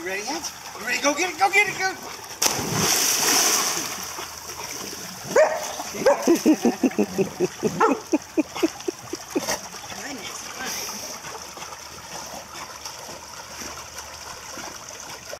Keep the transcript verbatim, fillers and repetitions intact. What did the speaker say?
You ready yet? You ready? Go get it, go get it, go! Oh.